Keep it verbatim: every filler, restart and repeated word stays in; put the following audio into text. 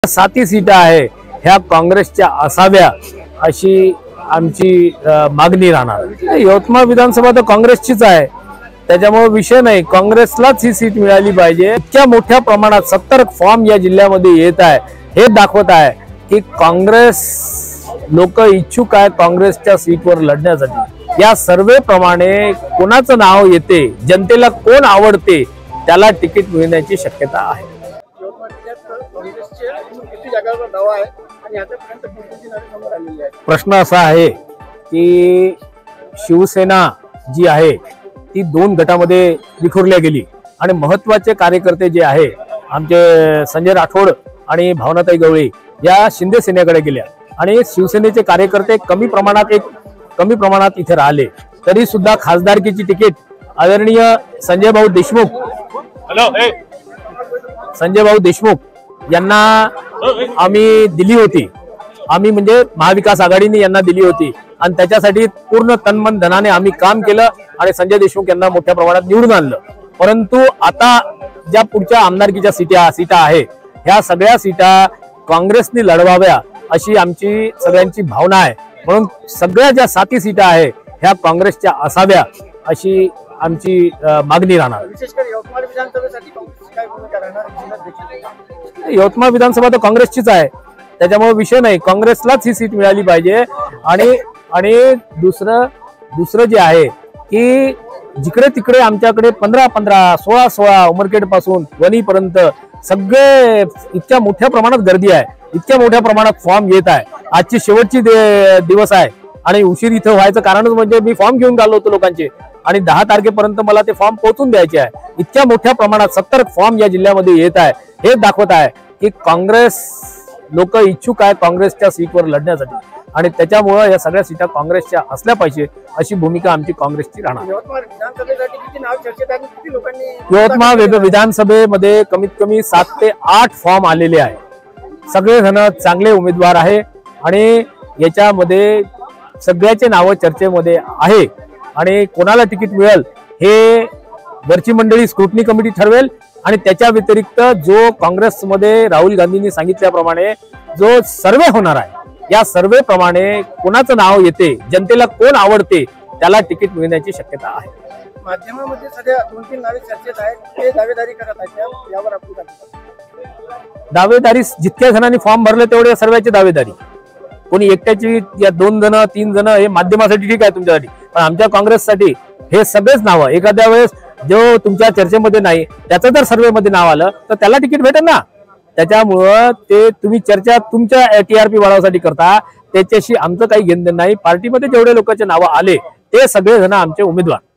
साती सीटा आहे ह्या काँग्रेसच्या असाव्या अशी आमची मागणी राहणार। यवतमाळ विधानसभा तर काँग्रेसचीच आहे, त्याच्यामुळे विषय नाही, काँग्रेसलाच ही सीट मिळाली पाहिजे। इतक्या मोठ्या प्रमाणात सत्तर फॉर्म या जिल्ह्यामध्ये येत आहे, हे दाखवत आहे की काँग्रेस लोक इच्छुक आहे काँग्रेसच्या सीटवर लढण्यासाठी। या सर्वे प्रमाणे कोणाचं नाव येते, जनतेला कोण आवडते त्याला तिकीट मिळण्याची शक्यता आहे। प्रश्न असा आहे की शिवसेना जी आहे ती दोन गटामध्ये विखुरल्या गेली आणि महत्त्वाचे कार्यकर्ते जे आहे आमचे संजय राठोड आणि भावनाताई गवळी या शिंदे सेनेकडे गेल्या आणि शिवसेनेचे कार्यकर्ते कमी प्रमाणात एक कमी प्रमाणात इथे राहिले, तरी सुद्धा खासदारकीची तिकीट आदरणीय संजय भाऊ देशमुख संजय भाऊ देशमुख यांना आम्ही दिली होती। आम्ही म्हणजे महाविकास आघाडीने यांना दिली होती आणि त्याच्यासाठी पूर्ण तनमन धनाने आम्ही काम केलं आणि संजय देशमुख यांना मोठ्या प्रमाणात निवडून आणलं। परंतु आता ज्या पुढच्या आमदारकीच्या सीटा सीटा आहे ह्या सगळ्या सीटा काँग्रेसने लढवाव्या अशी आमची सगळ्यांची भावना आहे। म्हणून सगळ्या ज्या साती सीटा आहे ह्या काँग्रेसच्या असाव्या अशी आमची मागणी राहणार। विशेषकर यवतमाळ विधानसभेसाठी काँग्रेसची काय भूमिका राहणार? यवतमाळ विधानसभा तर काँग्रेसचीच आहे, त्याच्यामुळे विषय नाही, काँग्रेसलाच ही सीट मिळाली पाहिजे। आणि आणि दुसरं दुसरं जे आहे की जिकडे तिकडे आमच्याकडे पंधरा पंधरा सोळा सोळा उमरखेड पासून वणीपर्यंत सगळे इतक्या मोठ्या प्रमाणात गर्दी आहे, इतक्या मोठ्या प्रमाणात फॉर्म येत आहे। आजची शेवटची दिवस आहे आणि उशीर इथं व्हायचं कारणच म्हणजे मी फॉर्म घेऊन गेलो होतो लोकांचे आणि दहा तारखेपर्यंत मला ते फॉर्म पोहोचून द्यायचे आहे। इतक्या मोठ्या प्रमाणात सत्तर फॉर्म या जिल्ह्यामध्ये येत आहे, हे दाखवत आहे की काँग्रेस लोक इच्छुक आहे काँग्रेसच्या सीटवर लढण्यासाठी आणि त्याच्यामुळे या सगळ्या सीटा काँग्रेसच्या असल्या पाहिजे अशी भूमिका आमची काँग्रेसची राहणार। यवतमाळ विधानसभेसाठी किती नाव चर्चेत आणि किती लोकांनी यवतमाळ विधानसभेमध्ये कमीत कमी सात ते आठ फॉर्म आलेले आहे। सगळे जण चांगले उमेदवार आहे आणि याच्यामध्ये सगळ्याचे नाव चर्चेमध्ये आहे आणि कोणाला तिकीट मिळेल हे वरची मंडळी स्क्रुटनी कमिटी ठरवेल। आणि त्याच्या व्यतिरिक्त जो काँग्रेसमध्ये राहुल गांधींनी सांगितल्याप्रमाणे जो सर्वे होणार आहे या सर्वे प्रमाणे कोणाचं नाव येते, जनतेला कोण आवडते त्याला तिकीट मिळण्याची शक्यता आहे। माध्यमामध्ये सध्या दोन तीन नावे चर्चेत आहेत, ते दावेदारी करत आहेत, यावर आपण काय म्हणता? दावेदारी जितक्या जणांनी फॉर्म भरले तेवढे सर्वांची दावेदारी, कोणी एकट्याची या दोन जण तीन जण हे माध्यमासाठी ठीक आहे तुमच्यासाठी, पण आमच्या काँग्रेससाठी हे सगळेच नाव एखाद्या वेळेस जो तुमच्या चर्चेमध्ये नाही त्याचं जर सर्वेमध्ये नाव आलं तर त्याला तिकीट भेटेल ना। त्याच्यामुळं ते तुम्ही चर्चा तुमच्या टीआरपी वाढवण्यासाठी करता, त्याच्याशी आमचं काही घेणं देणं नाही। पार्टीमध्ये जेवढे लोकांचे नाव आले ते सगळे जण आमचे उमेदवार